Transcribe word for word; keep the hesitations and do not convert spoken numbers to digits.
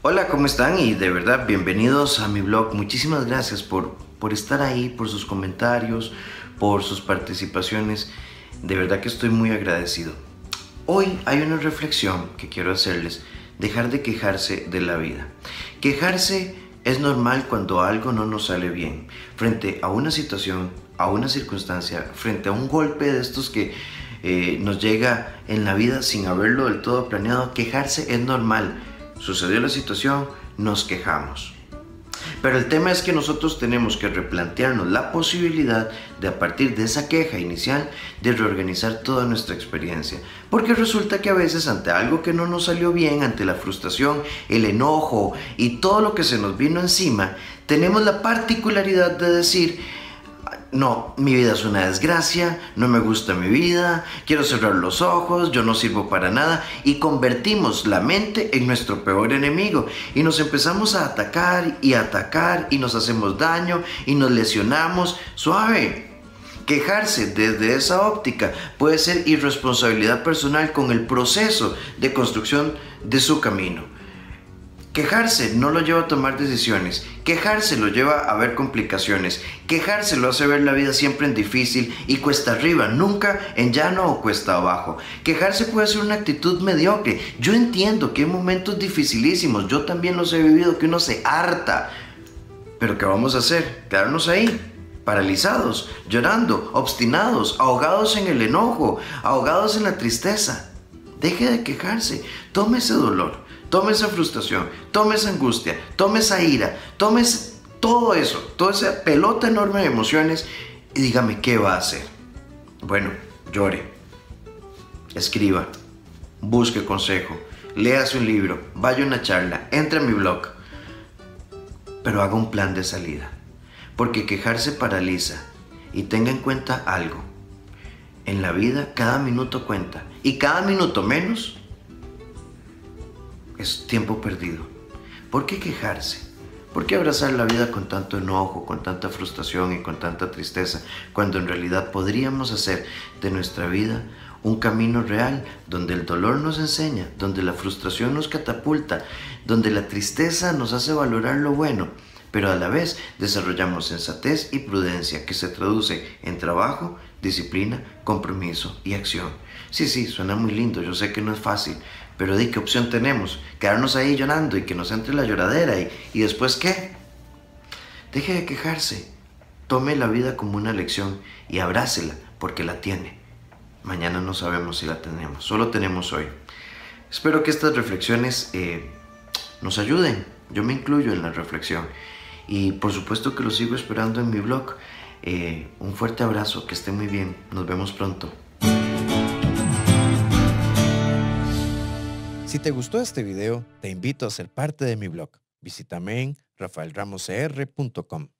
Hola, ¿cómo están? Y de verdad, bienvenidos a mi blog. Muchísimas gracias por, por estar ahí, por sus comentarios, por sus participaciones. De verdad que estoy muy agradecido. Hoy hay una reflexión que quiero hacerles. Dejar de quejarse de la vida. Quejarse es normal cuando algo no nos sale bien. Frente a una situación, a una circunstancia, frente a un golpe de estos que eh, nos llega en la vida sin haberlo del todo planeado, quejarse es normal. Sucedió la situación, nos quejamos. Pero el tema es que nosotros tenemos que replantearnos la posibilidad de, a partir de esa queja inicial, de reorganizar toda nuestra experiencia. Porque resulta que a veces ante algo que no nos salió bien, ante la frustración, el enojo y todo lo que se nos vino encima, tenemos la particularidad de decir: no, mi vida es una desgracia, no me gusta mi vida, quiero cerrar los ojos, yo no sirvo para nada, y convertimos la mente en nuestro peor enemigo y nos empezamos a atacar y atacar y nos hacemos daño y nos lesionamos. Suave. Quejarse desde esa óptica puede ser irresponsabilidad personal con el proceso de construcción de su camino. Quejarse no lo lleva a tomar decisiones, quejarse lo lleva a ver complicaciones, quejarse lo hace ver la vida siempre en difícil y cuesta arriba, nunca en llano o cuesta abajo. Quejarse puede ser una actitud mediocre. Yo entiendo que hay momentos dificilísimos, yo también los he vivido, que uno se harta. Pero ¿qué vamos a hacer? ¿Quedarnos ahí? Paralizados, llorando, obstinados, ahogados en el enojo, ahogados en la tristeza. Deje de quejarse, tome ese dolor. Tome esa frustración, tome esa angustia, tome esa ira, tome todo eso, toda esa pelota enorme de emociones y dígame qué va a hacer. Bueno, llore, escriba, busque consejo, léase un libro, vaya a una charla, entre a mi blog, pero haga un plan de salida, porque quejarse paraliza. Y tenga en cuenta algo: en la vida cada minuto cuenta, y cada minuto menos es tiempo perdido. ¿Por qué quejarse? ¿Por qué abrazar la vida con tanto enojo, con tanta frustración y con tanta tristeza, cuando en realidad podríamos hacer de nuestra vida un camino real, donde el dolor nos enseña, donde la frustración nos catapulta, donde la tristeza nos hace valorar lo bueno, pero a la vez desarrollamos sensatez y prudencia, que se traduce en trabajo, disciplina, compromiso y acción? Sí, sí, suena muy lindo, yo sé que no es fácil, pero ¿de qué opción tenemos? ¿Quedarnos ahí llorando y que nos entre la lloradera? ¿Y, y después qué? Deje de quejarse. Tome la vida como una lección y abrácela, porque la tiene. Mañana no sabemos si la tenemos, solo tenemos hoy. Espero que estas reflexiones eh, nos ayuden. Yo me incluyo en la reflexión. Y por supuesto que lo sigo esperando en mi blog. Eh, un fuerte abrazo, que esté muy bien. Nos vemos pronto. Si te gustó este video, te invito a ser parte de mi blog. Visítame en rafael ramos c r punto com.